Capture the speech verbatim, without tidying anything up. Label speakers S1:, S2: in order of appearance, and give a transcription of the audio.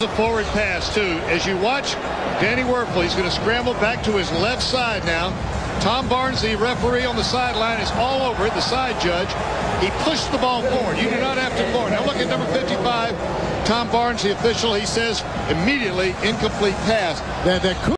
S1: A forward pass too. As you watch Danny Werfel, he's going to scramble back to his left side now. Tom Barnes, the referee on the sideline, is all over it, the side judge. He pushed the ball forward. You do not have to forward. Now look at number fifty-five, Tom Barnes, the official. He says immediately incomplete pass.
S2: That, that could